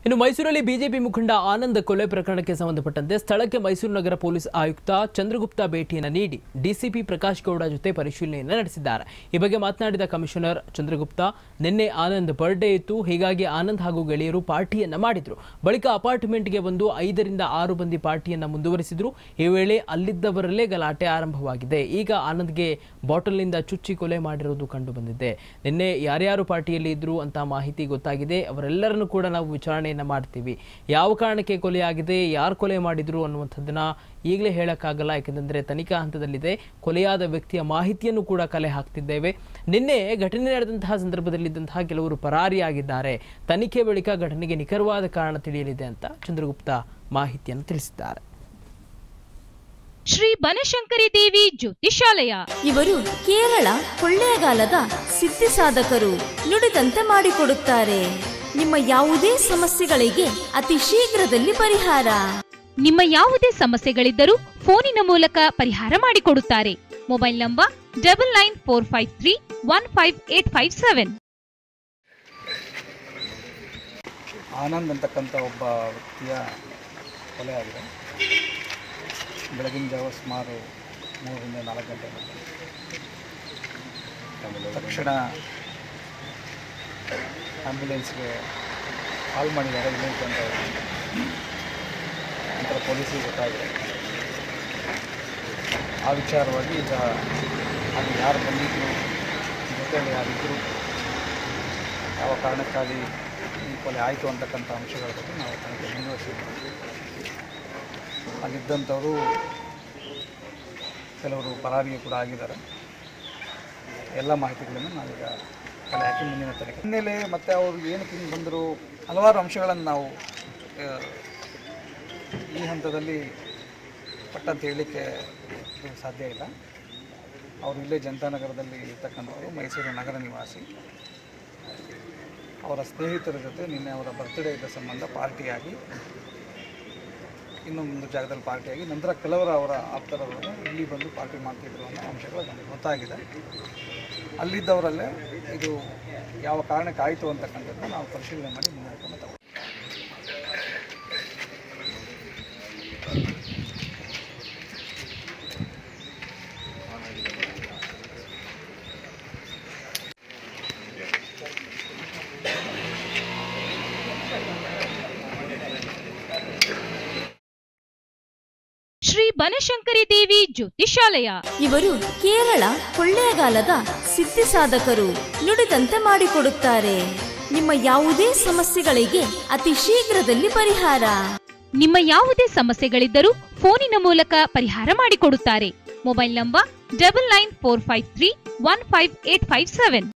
ಇನ್ನು ಮೈಸೂರಲ್ಲಿ ಬಿಜೆಪಿ ಮುಖಂಡ ಆನಂದ್ ಕೊಲೆ ಪ್ರಕರಣಕ್ಕೆ ಸಂಬಂಧಪಟ್ಟಂತೆ ಸ್ಥಳಕ್ಕೆ ಮೈಸೂರು ನಗರ ಪೊಲೀಸ್ ಆಯುಕ್ತ ಚಂದ್ರಗುಪ್ತ ಭೇಟಿಯನ್ನು ನೀಡಿ ಡಿಸಿಪಿ ಪ್ರಕಾಶ್ ಗೌಡ ಜೊತೆ ಪರಿಶೀಲನೆಯನ್ನು ನಡೆಸಿದ್ದಾರೆ। ಈ ಬಗ್ಗೆ ಮಾತನಾಡಿದ ಕಮಿಷನರ್ ಚಂದ್ರಗುಪ್ತ, ನಿನ್ನೆ ಆನಂದ್ ಬರ್ಡೇ ಇತ್ತು, ಹೀಗಾಗಿ ಆನಂದ್ ಹಾಗೂ ಗೆಳೆಯರು ಪಾರ್ಟಿಯನ್ನು ಮಾಡಿದ್ರು। ಬಳಿಕ ಅಪಾರ್ಟ್ಮೆಂಟ್ಗೆ ಬಂದು 5 ರಿಂದ 6 ಮಂದಿ ಪಾರ್ಟಿಯನ್ನು ಮುಂದುವರಿಸಿದ್ರು। ಈ ವೇಳೆ ಅಲ್ಲಿದ್ದವರಲ್ಲೇ ಗಲಾಟೆ ಆರಂಭವಾಗಿದೆ। ಈಗ ಆನಂದ್ಗೆ ಬಾಟಲ್ನಿಂದ ಚುಚ್ಚಿ ಕೊಲೆ ಮಾಡಿರುವುದು ಕಂಡುಬಂದಿದೆ। ನಿನ್ನೆ ಯಾರ್ಯಾರು ಪಾರ್ಟಿಯಲ್ಲಿ ಇದ್ರು ಅಂತ ಮಾಹಿತಿ ಗೊತ್ತಾಗಿದೆ। ಅವರೆಲ್ಲರನ್ನು ಕೂಡ ನಾವು ವಿಚಾರಣೆ ಮಾಡ್ತೀವಿ। ಯಾವ ಕಾರಣಕ್ಕೆ ಕೊಲೆ ಆಗಿದೆ, ಯಾರು ಕೊಲೆ ಮಾಡಿದ್ರು ಅನ್ನುವಂಥದ್ದನ್ನ ಈಗಲೇ ಹೇಳಕ್ಕಾಗಲ್ಲ, ಯಾಕೆಂದ್ರೆ ತನಿಖಾ ಹಂತದಲ್ಲಿದೆ। ಕೊಲೆಯಾದ ವ್ಯಕ್ತಿಯ ಮಾಹಿತಿಯನ್ನು ಕೂಡ ಕಲೆ ಹಾಕ್ತಿದ್ದೇವೆ। ನಿನ್ನೆ ಘಟನೆ ನಡೆದಂತಹ ಸಂದರ್ಭದಲ್ಲಿದ್ದಂತಹ ಕೆಲವರು ಪರಾರಿಯಾಗಿದ್ದಾರೆ। ತನಿಖೆ ಬಳಿಕ ಘಟನೆಗೆ ನಿಖರವಾದ ಕಾರಣ ತಿಳಿಯಲಿದೆ ಅಂತ ಚಂದ್ರಗುಪ್ತ ಮಾಹಿತಿಯನ್ನು ತಿಳಿಸಿದ್ದಾರೆ। ಶ್ರೀ ಬನಶಂಕರಿ ದೇವಿ ಜ್ಯೋತಿಷಾಲಯ ಇವರು ಕೇರಳ ಕೊಳ್ಳೇಗಾಲದ ಸಿದ್ಧಿ ಸಾಧಕರು, ನುಡಿದಂತೆ ಮಾಡಿಕೊಡುತ್ತಾರೆ। ನಿಮ್ಮ ಯಾವುದೇ ಸಮಸ್ಯೆಗಳಿಗೆ ಅತಿ ಶೀಘ್ರದಲ್ಲಿ ಪರಿಹಾರ। ನಿಮ್ಮ ಯಾವುದೇ ಸಮಸ್ಯೆಗಳಿದ್ದರೂ ಫೋನಿನ ಮೂಲಕ ಪರಿಹಾರ ಮಾಡಿಕೊಡುತ್ತಾರೆ। Mobile number 9945315857। ಆನಂದ್ ಅಂತಕ್ಕಂಥ ಒಬ್ಬ ವ್ಯಕ್ತಿಯ ಕೊಲೆ ಆಗಿದೆ। ಬೆಳಗಿನ ಜಾವ ಸುಮಾರು 3 ರಿಂದ 4 ಗಂಟೆ ತಕ್ಷಣ ಆಂಬ್ಯುಲೆನ್ಸ್ಗೆ ಕಾಲ್ ಮಾಡಿದ್ದಾರೆ ಇಲ್ಲಿಂದ ಅಂತ ನಂತರ ಪೊಲೀಸಿಗೆ ಗೊತ್ತಾಗಿದೆ। ಆ ವಿಚಾರವಾಗಿ ಈಗ ಅಲ್ಲಿ ಯಾರು ಬಂದಿದ್ದರು, ಜೊತೆಯಲ್ಲಿ ಯಾರಿದ್ದರು, ಯಾವ ಕಾರಣಕ್ಕಾಗಿ ಈ ಕೊಲೆ ಆಯಿತು ಅಂತಕ್ಕಂಥ ಅಂಶಗಳ ಬಗ್ಗೆ ನಾವು ತನಿಖೆ ಮುಂದುವರಿಸಿದ್ದೀವಿ। ಅಲ್ಲಿದ್ದಂಥವರು ಕೆಲವರು ಪರಾರಿಗೆ ಕೂಡ ಆಗಿದ್ದಾರೆ। ಎಲ್ಲ ಮಾಹಿತಿಗಳನ್ನು ನಾವೀಗ ಕಲೆ ಹಾಕಿ ಮುಂದಿನ ತನಿಖೆ ಹಿನ್ನೆಲೆ ಮತ್ತು ಅವರು ಏನಕ್ಕೆ ಹಿಂಗೆ ಬಂದರು, ಹಲವಾರು ಅಂಶಗಳನ್ನು ನಾವು ಈ ಹಂತದಲ್ಲಿ ಪಟ್ಟಂತ ಹೇಳಲಿಕ್ಕೆ ಸಾಧ್ಯ ಇಲ್ಲ। ಅವರು ಇಲ್ಲೇ ಜನತಾನಗರದಲ್ಲಿ ಇರ್ತಕ್ಕಂಥವ್ರು, ಮೈಸೂರು ನಗರ ನಿವಾಸಿ। ಅವರ ಸ್ನೇಹಿತರ ಜೊತೆ ನಿನ್ನೆ ಅವರ ಬರ್ತ್ಡೇ ಇದ್ದ ಸಂಬಂಧ ಪಾರ್ಟಿಯಾಗಿ ಇನ್ನೊಂದು ಜಾಗದಲ್ಲಿ ಪಾರ್ಟಿಯಾಗಿ ನಂತರ ಕೆಲವರು ಅವರ ಆಪ್ತರವರು ಇಲ್ಲಿ ಬಂದು ಪಾರ್ಟಿ ಮಾಡ್ತಿದ್ರು ಅನ್ನೋ ಅಂಶಗಳು ನಮಗೆ ಗೊತ್ತಾಗಿದೆ। ಅಲ್ಲಿದ್ದವರಲ್ಲೇ ಇದು ಯಾವ ಕಾರಣಕ್ಕೆ ಆಯಿತು ಅಂತಕ್ಕಂಥದ್ದು ನಾವು ಪರಿಶೀಲನೆ ಮಾಡಿ ಮುಂದುವರೆಕೊಂಡು ತಗೊಂಡು ಶ್ರೀ ಬನಶಂಕರಿ ದೇವಿ ಜ್ಯೋತಿಷಾಲಯ ಇವರು ಕೇರಳ ಕೊಳ್ಳೇಗಾಲದ ಸಿದ್ಧಿ ಸಾಧಕರು, ನುಡಿದಂತೆ ಮಾಡಿಕೊಡುತ್ತಾರೆ। ನಿಮ್ಮ ಯಾವುದೇ ಸಮಸ್ಯೆಗಳಿಗೆ ಅತಿ ಶೀಘ್ರದಲ್ಲಿ ಪರಿಹಾರ। ನಿಮ್ಮ ಯಾವುದೇ ಸಮಸ್ಯೆಗಳಿದ್ದರೂ ಫೋನಿನ ಮೂಲಕ ಪರಿಹಾರ ಮಾಡಿಕೊಡುತ್ತಾರೆ। Mobile number 9945315857।